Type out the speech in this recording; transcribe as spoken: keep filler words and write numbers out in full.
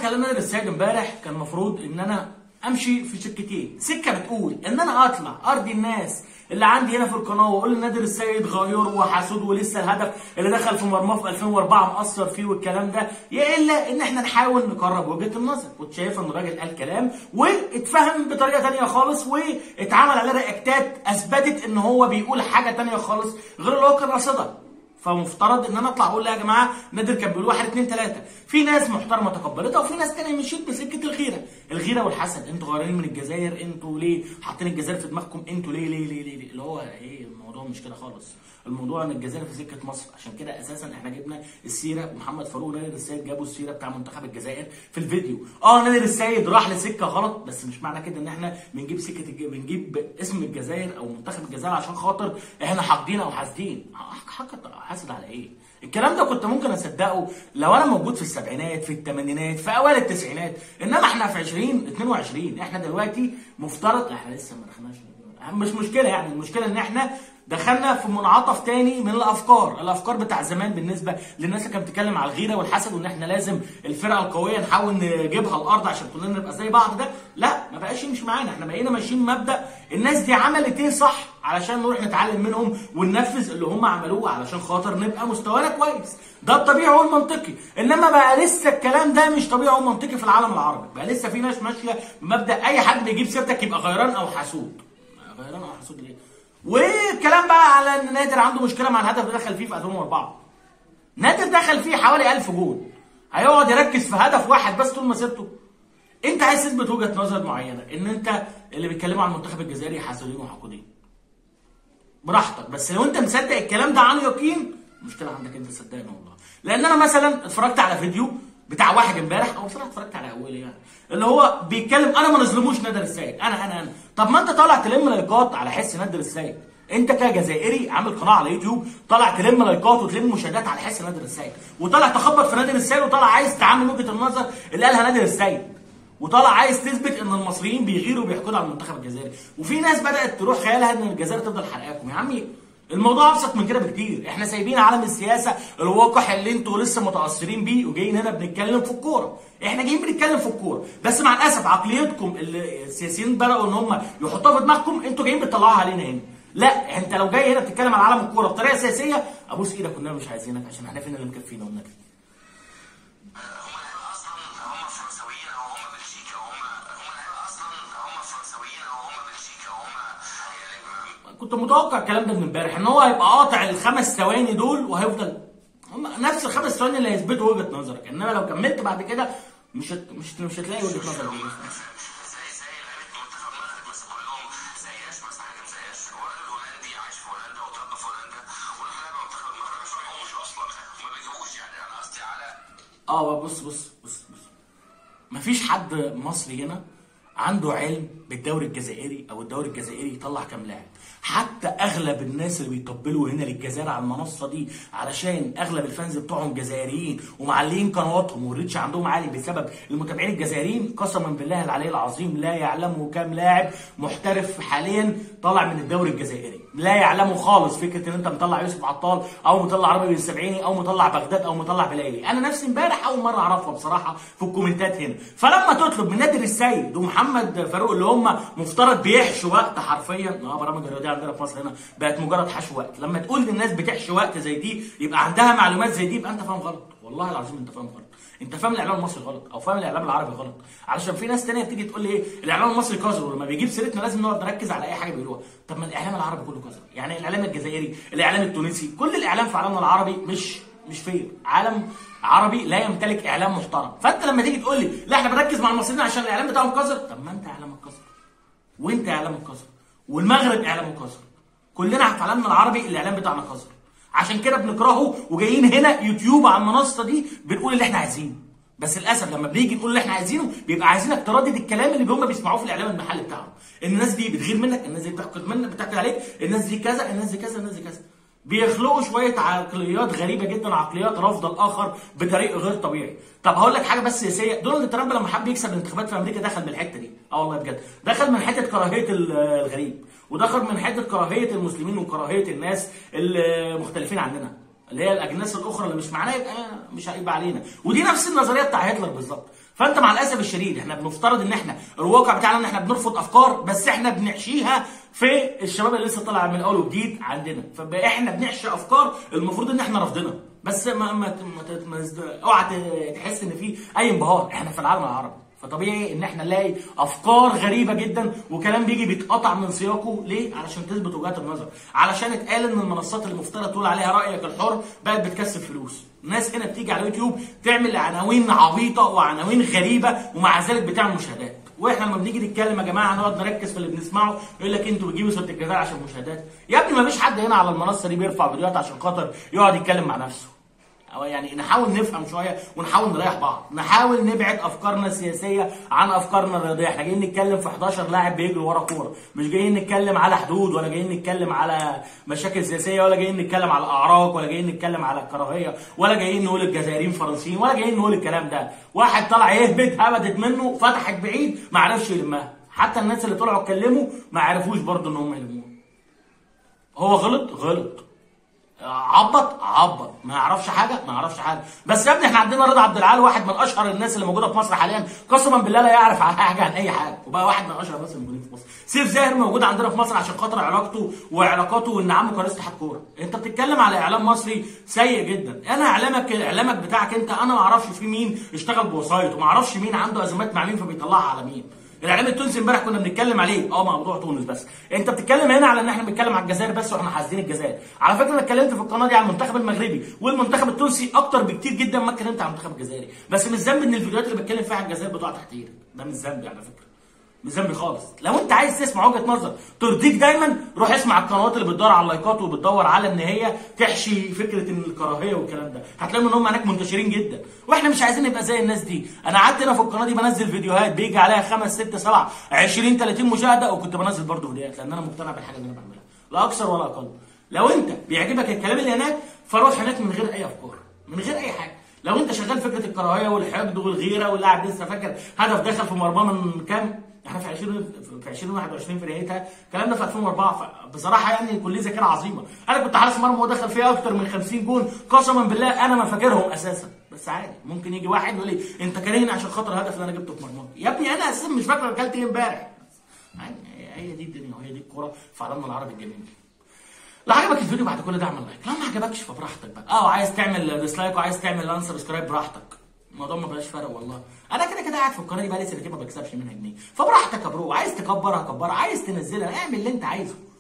كلام نادر السيد امبارح كان المفروض ان انا امشي في سكتين. سكه بتقول ان انا اطلع ارضي الناس اللي عندي هنا في القناه واقول نادر السيد غيور وحسود ولسه الهدف اللي دخل في مرماه في ألفين وأربعة مأثر فيه والكلام ده، يا الا ان احنا نحاول نقرب وجهه النظر. كنت شايف ان الراجل قال كلام واتفهم بطريقه ثانيه خالص واتعمل عليه رياكتات اثبتت ان هو بيقول حاجه ثانيه خالص غير اللي هو كان قاصدها. فمفترض ان انا اطلع اقول لا يا جماعه نادر كان بيقول واحد اتنين تلاته. في ناس محترمه تقبلتها وفي ناس تانيه مشيت بسكه الغيره، الغيره والحسد. انتوا غيرانين من الجزائر، انتوا ليه حاطين الجزائر في دماغكم، انتوا ليه ليه ليه ليه, اللي هو ايه الموضوع مش كده خالص. الموضوع ان الجزائر في سكه مصر، عشان كده اساسا احنا جبنا السيره ومحمد فاروق ونادر السيد جابوا السيره بتاع منتخب الجزائر في الفيديو. اه نادر السيد راح لسكه غلط، بس مش معنى كده ان احنا بنجيب سكه الج... بنجيب اسم الجزائر او منتخب الجزائر عشان خاطر احنا حاقدين او حاسدين. حاسد على ايه؟ الكلام ده كنت ممكن اصدقه لو انا موجود في السبعينات في الثمانينات في اوائل التسعينات، انما احنا في عشرين اتنين وعشرين. احنا دلوقتي مفترض احنا لسه ما دخلناش، مش مشكله يعني. المشكله ان احنا دخلنا في منعطف تاني من الافكار، الافكار بتاع زمان بالنسبه للناس اللي كانت بتتكلم على الغيره والحسد وان احنا لازم الفرقه القويه نحاول نجيبها الارض عشان كلنا نبقى زي بعض. ده لا، ما بقاش يمشي معانا. احنا بقينا ماشيين مبدا الناس دي عملت ايه صح علشان نروح نتعلم منهم وننفذ اللي هم عملوه علشان خاطر نبقى مستوانا كويس. ده الطبيعي والمنطقي. انما بقى لسه الكلام ده مش طبيعي ومنطقي في العالم العربي. بقى لسه في ناس ماشيه بمبدا اي حد بيجيب سيرتك يبقى غيران او حسود. غيران او حسود ليه؟ والكلام بقى على ان نادر عنده مشكله مع الهدف اللي دخل فيه في ألفين وأربعة. نادر دخل فيه حوالي ألف جول، هيقعد يركز في هدف واحد بس طول مسيرته؟ انت عايز تثبت وجهه نظر معينه ان انت اللي بيتكلموا عن المنتخب الجزائري حاسدين وحقودين، براحتك. بس لو انت مصدق الكلام ده عن يقين، المشكله عندك انت، صدقني والله. لان انا مثلا اتفرجت على فيديو بتاع واحد امبارح، او بصراحه اتفرجت على اول يعني، اللي هو بيتكلم انا ما نظلموش نادر السيد، انا انا انا طب ما انت طالع تلم لايكات على حس نادر السيد. انت كجزائري عامل قناه على يوتيوب طالع تلم لايكات وتلم مشاهدات على حس نادر السيد، وطالع تخبط في نادر السيد، وطالع عايز تعمل وجهه النظر اللي قالها نادر السيد، وطالع عايز تثبت ان المصريين بيغيروا وبيحقدوا على المنتخب الجزائري. وفي ناس بدات تروح خيالها ان الجزائر تفضل حرقاكم. يا عمي الموضوع ابسط من كده بكتير. احنا سايبين عالم السياسه الواقح اللي انتوا لسه متاثرين بيه وجايين هنا بنتكلم في الكوره. احنا جايين بنتكلم في الكوره، بس مع الاسف عقليتكم اللي السياسيين بداوا ان هم يحطوها في دماغكم انتوا جايين بتطلعوها علينا هنا. لا، انت لو جاي هنا بتتكلم على عالم الكوره بطريقه سياسيه، ابوس ايدك كنا مش عايزينك، عشان احنا فينا اللي مكفينا والنبي. كنت متوقع الكلام ده من امبارح، ان هو هيبقى قاطع الخمس ثواني دول وهيفضل هم نفس الخمس ثواني اللي هيثبتوا وجهه نظرك. انما لو كملت بعد كده مش هت... مش مش هتلاقي وجهه نظر دي. اه بص بص بص بص مفيش حد مصري هنا عنده علم بالدوري الجزائري او الدوري الجزائري يطلع كام لاعب. حتى اغلب الناس اللي بيطبلوا هنا للجزائر على المنصه دي علشان اغلب الفانز بتوعهم جزائريين ومعلين قنواتهم والريتش عندهم عالي بسبب المتابعين الجزائريين، قسما بالله العلي العظيم لا يعلموا كام لاعب محترف حاليا طالع من الدوري الجزائري. لا يعلموا خالص فكره ان انت مطلع يوسف عطال او مطلع عربي بن السبعيني او مطلع بغداد او مطلع بلايلي. انا نفسي امبارح اول مره اعرفها بصراحه في الكومنتات هنا. فلما تطلب من نادر السيد ومحمد فاروق اللي هم مفترض بيحشوا وقت حرفيا، اه برامج الرياضيه عندنا في مصر هنا بقت مجرد حشو وقت، لما تقول للناس بتحشي وقت زي دي يبقى عندها معلومات زي دي، يبقى انت فاهم غلط. والله العظيم انت فاهم غلط. انت فاهم الاعلام المصري غلط او فاهم الاعلام العربي غلط. علشان في ناس ثانيه بتيجي تقول لي ايه الاعلام المصري قذر، ولما بيجيب سيرتنا لازم نقعد نركز على اي حاجه بيقولوها. طب ما الاعلام العربي كله قذر، يعني الاعلام الجزائري، الاعلام التونسي، كل الاعلام في عالمنا العربي مش مش فير. عالم عربي لا يمتلك اعلام محترم. فانت لما تيجي تقول لي لا احنا بنركز مع المصريين عشان الاعلام بتاعهم قذر، طب ما انت اعلامك قذر وانت اعلامك قذر والمغرب اعلامه قذر. كلنا في عالمنا العربي الاعلام بتاعنا قذر، عشان كده بنكرهه وجايين هنا يوتيوب على المنصه دي بنقول اللي احنا عايزينه. بس للاسف لما بنيجي نقول اللي احنا عايزينه بيبقى عايزينك تردد الكلام اللي هم بيسمعوه في الاعلام المحلي بتاعهم. الناس دي بتغير منك، الناس دي بتحقد منك، بتحقد عليك، الناس دي كذا، الناس دي كذا، الناس دي كذا. بيخلقوا شويه عقليات غريبه جدا، عقليات رافضه الاخر بطريق غير طبيعي. طب هقول لك حاجه بس سياسيه، دونالد ترامب لما حب يكسب الانتخابات في امريكا دخل من الحته دي. اه والله بجد دخل من حته كراهيه الغريب، ودخل من حته كراهيه المسلمين وكراهيه الناس المختلفين عننا اللي هي الاجناس الاخرى اللي مش معانا يبقى مش هيبقى علينا. ودي نفس النظريه بتاع هتلر بالظبط. فانت مع الاسف الشديد احنا بنفترض ان احنا الواقع بتاعنا ان احنا بنرفض افكار، بس احنا بنحشيها في الشباب اللي لسه طالع من اول وجديد عندنا، فاحنا بنحشي افكار المفروض ان احنا رافضينها. بس ما ما, ما, ما اوعى تحس ان في اي انبهار، احنا في العالم العربي، فطبيعي ان احنا نلاقي افكار غريبه جدا وكلام بيجي بيتقطع من سياقه. ليه؟ علشان تثبت وجهات النظر، علشان اتقال ان المنصات اللي المفترض تقول عليها رايك الحر بقت بتكسب فلوس. الناس هنا بتيجي على اليوتيوب تعمل عناوين عبيطه وعناوين غريبه ومع ذلك بتعمل مشاهدات. واحنا لما بنيجي نتكلم يا جماعه نقعد نركز في اللي بنسمعه، يقول لك انتوا بتجيبوا صوت الجزائر عشان مشاهدات. يا ابني ما فيش حد هنا على المنصه دي بيرفع فيديوهات عشان خاطر يقعد يتكلم مع نفسه. أو يعني نحاول نفهم شويه ونحاول نريح بعض، نحاول نبعد افكارنا السياسيه عن افكارنا الرياضيه. احنا جايين نتكلم في حداشر لاعب بيجروا ورا كوره، مش جايين نتكلم على حدود ولا جايين نتكلم على مشاكل سياسيه ولا جايين نتكلم على اعراق ولا جايين نتكلم على الكراهيه ولا جايين نقول الجزائريين فرنسيين ولا جايين نقول الكلام ده. واحد طلع يهبد هبدت منه فتحت بعيد ما عرفش يلمها، حتى الناس اللي طلعوا اتكلموا ما عرفوش برضه ان هم يلموها. هو غلط غلط، عبط عبط، ما يعرفش حاجه ما يعرفش حاجه. بس يا ابني احنا عندنا رضا عبد العال واحد من اشهر الناس اللي موجوده في مصر حاليا، قسما بالله لا يعرف حاجه عن اي حاجه، وبقى واحد من اشهر الناس اللي موجودين في مصر. سيف زاهر موجود عندنا في مصر عشان خاطر علاقته وعلاقاته وان عمه كان رئيس اتحاد كوره. انت بتتكلم على اعلام مصري سيء جدا. انا اعلامك اعلامك بتاعك انت انا ما اعرفش في مين اشتغل بوسايط وما اعرفش مين عنده ازمات مع مين فبيطلعها على مين. الاعلام التونسي امبارح كنا بنتكلم عليه اه موضوع تونس، بس انت بتتكلم هنا على ان احنا بنتكلم على الجزائر بس واحنا حاسدين الجزائر. على فكره انا اتكلمت في القناه دي على المنتخب المغربي والمنتخب التونسي اكتر بكتير جدا ما اتكلمت على المنتخب الجزائري، بس مش ذنب ان الفيديوهات اللي بتكلم فيها على الجزائر بتقع تحت ايدك، ده مش ذنبي على فكره، مش ذنبي خالص. لو انت عايز تسمع وجهه نظر ترضيك دايما روح اسمع القنوات اللي بتدور على اللايكات وبتدور على ان هي تحشي فكره ان الكراهيه والكلام ده، هتلاقي ان هم هناك منتشرين جدا، واحنا مش عايزين نبقى زي الناس دي. انا قعدت هنا في القناه دي بنزل فيديوهات بيجي عليها خمس ست سبع عشرين تلاتين مشاهده، وكنت بنزل برضه فيديوهات لان انا مقتنع بالحاجه اللي انا بعملها لا اكثر ولا اقل. لو انت بيعجبك الكلام اللي هناك فروح هناك من غير اي افكار من غير اي حاجه. لو انت شغال فكره الكراهيه والحقد والغيره واللاعب لسه فاكر هدف دخل في مرماه من كام، احنا في عشرين في ألفين وواحد وعشرين في نهايتها، الكلام ده في ألفين وأربعة، فبصراحه يعني كليه ذاكره عظيمه. انا كنت حارس مرمى ودخل فيها اكتر من خمسين جون قسما بالله انا ما فاكرهم اساسا، بس عادي ممكن يجي واحد يقول لي انت كارهني عشان خاطر الهدف اللي انا جبته في مرمى. يا ابني انا اساسا مش فاكر اكلت ايه امبارح. يعني هي دي الدنيا وهي دي الكوره في عالمنا العربي الجميل. لو عجبك الفيديو بعد كل ده اعمل لايك، لو ما عجبكش فبراحتك بقى. اه عايز تعمل ديسلايك وعايز تعمل ان سبسكرايب براحتك، الموضوع ما بقاش فارق والله. انا كده كده قاعد في القناه دي بقالي سنتين ما بكسبش منها جنيه، فبراحتك يا برو. عايز تكبرها كبرها، عايز تنزلها اعمل اللي انت عايزه.